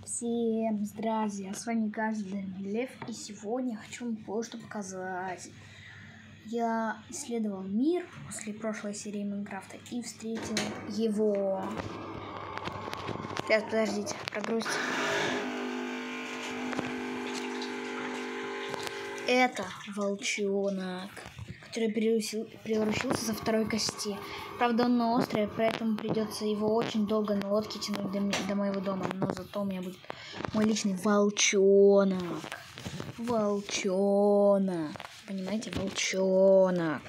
Всем здравствуйте, с вами Каждый Лев, и сегодня хочу вам кое-что показать. Я исследовал мир после прошлой серии Майнкрафта и встретил его. Сейчас, подождите, прогрузьте. Это волчонок, который превратился со второй кости. Правда, он на острове, поэтому придется его очень долго на лодке тянуть до моего дома. Но зато у меня будет мой личный волчонок. Волчонок. Понимаете, волчонок.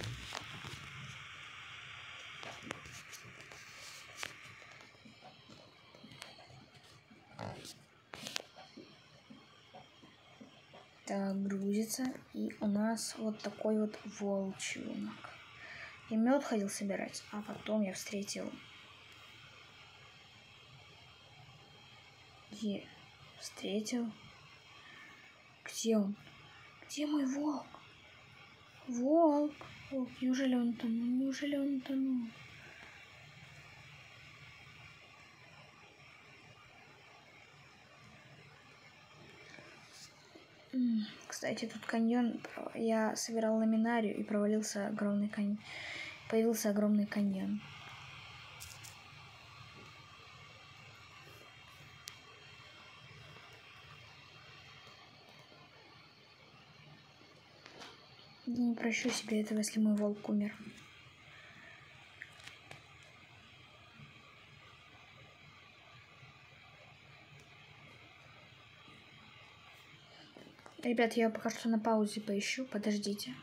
Так, грузится. И у нас вот такой вот волчонок. И мед ходил собирать, а потом я встретил... Где он? Где мой волк? Волк. Неужели он утонул? Кстати, тут каньон. Я собирал ламинарию и провалился огромный каньон. Появился огромный каньон. Я не прощу себе этого, если мой волк умер. Ребят, я пока что на паузе поищу, подождите.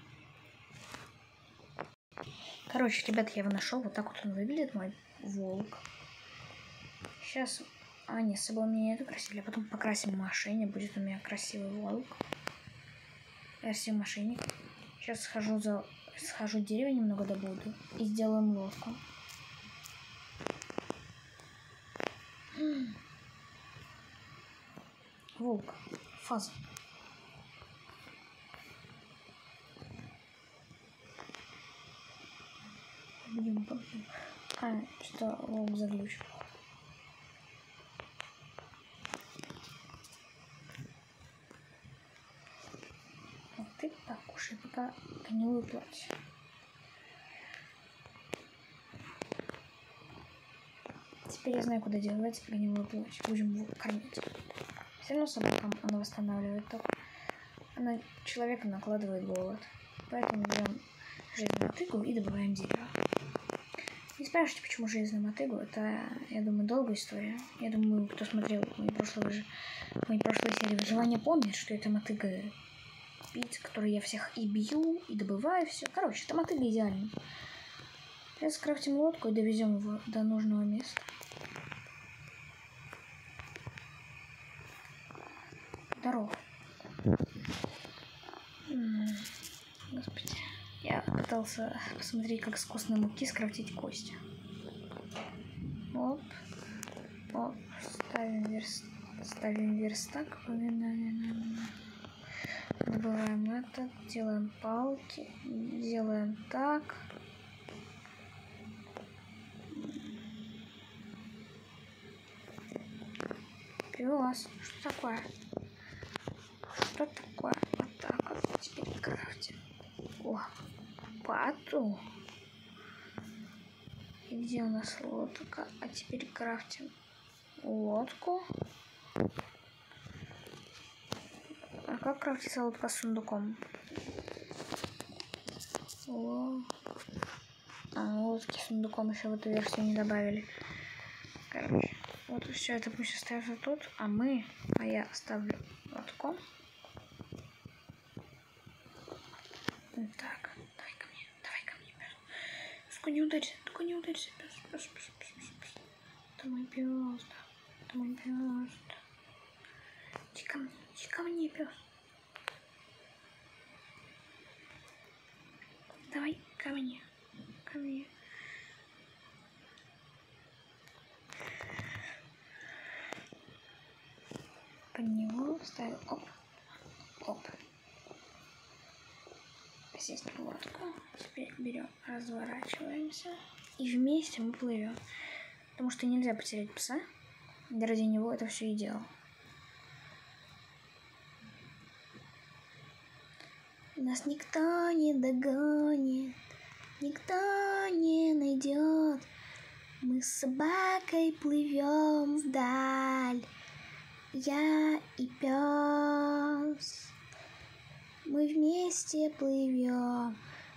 Короче, ребят, я его нашел. Вот так вот он выглядит, мой волк. Сейчас... нет, с собой у меня нету красивый. А потом покрасим в машине. Будет у меня красивый волк. Красивый машинник. Сейчас схожу дерево немного добуду. И сделаем лодку. Волк. Фаза. Что волк заглючил. Вот ты покушай пока гнилую плоть. Теперь я знаю, куда девать гнилую плоть. Будем его кормить. Все равно собакам она восстанавливает только. Она человека накладывает голод. Поэтому берем железную мотыгу и добываем дерево. Не спрашивайте, почему железную мотыгу. Это, я думаю, долгая история. Я думаю, кто смотрел мои прошлые серии выживания, помнит, что это мотыга пить, которой я всех и бью, и добываю все. Короче, это мотыга идеальна. Сейчас скрафтим лодку и довезем его до нужного места. Здорово. Господи. Я пытался посмотреть, как с костной муки скрафтить кости. Оп. Оп. Ставим верстак. Добываем это. Делаем палки. Делаем так. Пес. Что такое? Что такое? Вот так вот. Теперь крафтим. О. Пату. И где у нас лодка? А теперь крафтим лодку. А как крафтится лодка с сундуком? Лодки с сундуком еще в эту версию не добавили. Короче, вот все это пусть остается тут, а я оставлю лодку. Так, давай ко мне, пес. Только не ударься, пес. Это мой пес, да. Иди ко мне, пес. Давай ко мне. Под него ставим, оп. Сесть на лодку. Теперь берем, разворачиваемся. И вместе мы плывем. Потому что нельзя потерять пса. Я ради него это все и делал. Нас никто не догонит, никто не найдет. Мы с собакой плывем вдаль, я и пес. Мы вместе плывем,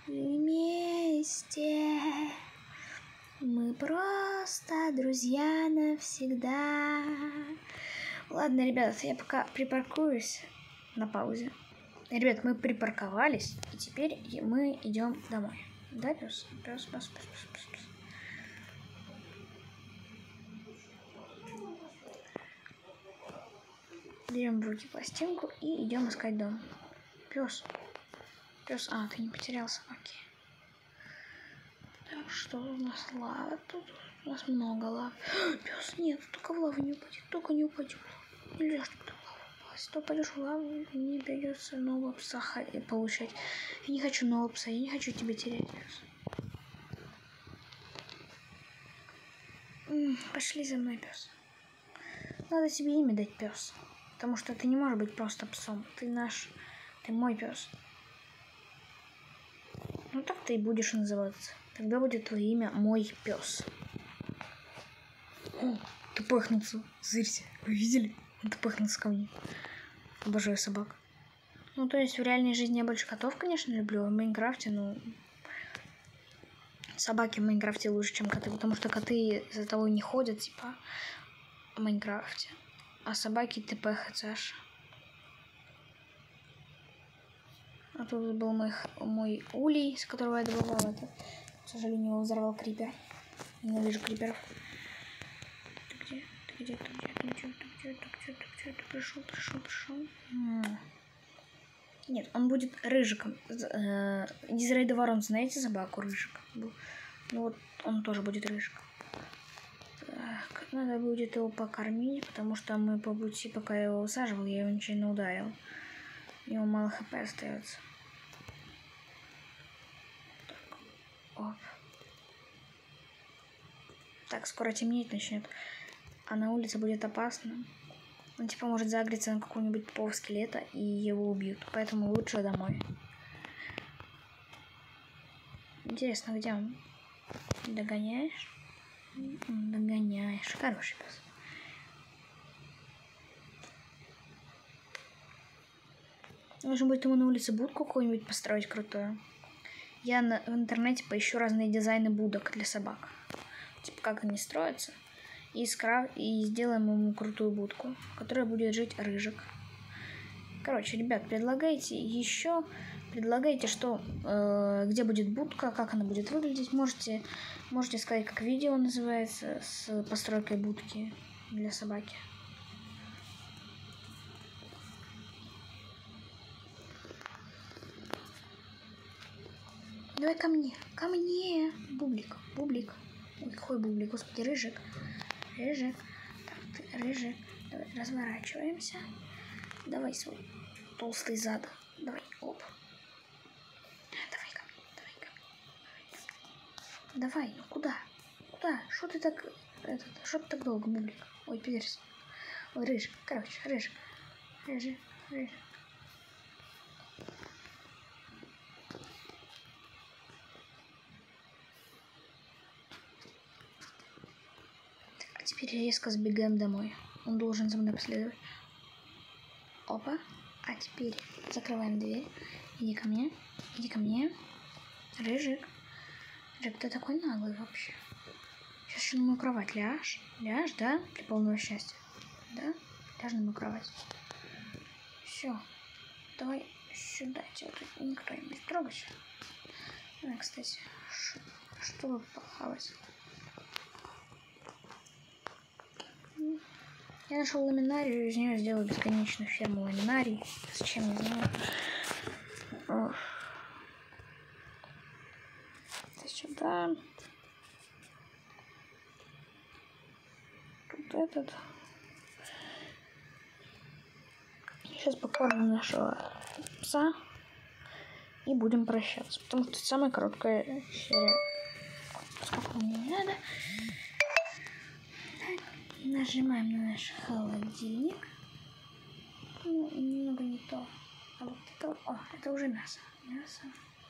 вместе. Мы просто друзья навсегда. Ладно, ребят, я пока припаркуюсь на паузе. Ребят, мы припарковались, и теперь мы идем домой. Да, пес? Пес. Берем в руки пластинку и идем искать дом. Пес. Пес. А, ты не потерялся. Окей. Так, что у нас лава тут? У нас много лав. Пес, нет, только в лаву не упади. Только не упади. Нельзя, чтобы ты в лаву упал. Если ты упадешь в лаву, мне придется нового пса получать. Я не хочу нового пса, я не хочу тебя терять, пес. Пошли за мной, пес. Надо тебе имя дать, пес. Потому что ты не можешь быть просто псом. Ты мой пес. Ну так ты и будешь называться. Тогда будет твое имя мой пес. О, ты пыхнулся. Зырься. Вы видели? Он пыхнулся ко мне. Обожаю собак. Ну, то есть в реальной жизни я больше котов, конечно, люблю. А в Майнкрафте, собаки в Майнкрафте лучше, чем коты. Потому что коты из-за того не ходят, типа, в Майнкрафте. А собаки ты пыхаться. А тут был мой улей, с которого я добывал это. К сожалению, его взорвал крипер. Ненавижу криперов. Ты где? Ты пришел. Нет, он будет рыжиком. Из Рейда Ворон, знаете собаку рыжик? Ну вот он тоже будет рыжик. Так, надо будет его покормить, потому что мы по пути, пока я его усаживал, я его нечаянно ударил. У него мало хп остается. Оп. Так, скоро темнеть начнет. А на улице будет опасно. Он типа может загреться на какого-нибудь тупого скелета, и его убьют. Поэтому лучше домой. Интересно, где он? Догоняешь? Догоняешь. Хороший пес. Нужно будет ему на улице будку какую-нибудь построить крутую. Я в интернете поищу разные дизайны будок для собак. Типа, как они строятся. И сделаем ему крутую будку, в которой будет жить рыжик. Короче, ребят, предлагайте, что, где будет будка, как она будет выглядеть. Можете сказать, как видео называется, с постройкой будки для собаки. Давай ко мне. Бублик. Ой, какой бублик, господи, рыжик. Так, ты рыжик. Давай, разворачиваемся. Давай свой толстый зад. Давай, оп. Давай ко мне. Давай, ну куда? Что ты так долго, бублик? Ой, пидорс. Ой, рыжик. Короче, рыжик. Теперь резко сбегаем домой. Он должен за мной последовать. Опа. А теперь закрываем дверь. Иди ко мне. Рыжик, ты такой наглый вообще. Сейчас еще на мою кровать ляжь, да? Для полного счастья. Да? Ляжь на мою кровать. Все. Давай сюда. Тебя тут никто не будет трогать. Кстати, чтобы похавать. Я нашел ламинарию, из нее сделаю бесконечную ферму ламинарий. Зачем, не знаю. Это сюда. Тут этот. Сейчас покормим нашего пса. И будем прощаться. Потому что это самая короткая серия. Сколько мне не надо. Нажимаем на наш холодильник. Ну, немного не то. А вот это... О, это уже мясо. Мясо.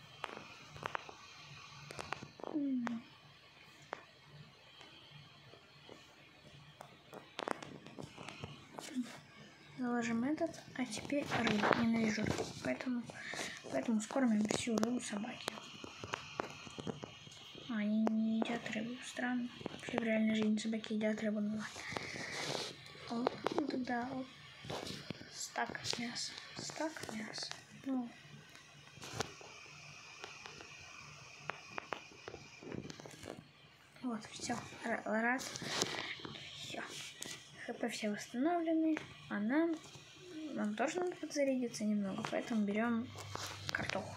Заложим этот, а теперь рыбу. Ненавижу рыбу, поэтому скормим всю рыбу собаке. Они не едят рыбу, странно. Вообще в реальной жизни собаки едят рыбу, ну ладно. Вот, да, вот. Стак мяса. Ну. Вот, все. Раз. Все. ХП все восстановлены. А нам тоже надо подзарядиться немного, поэтому берем картоху.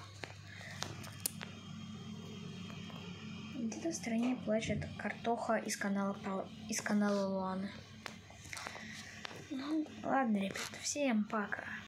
Где-то в стране плачет картоха из канала Луаны. Ну, ладно, ребята, всем пока.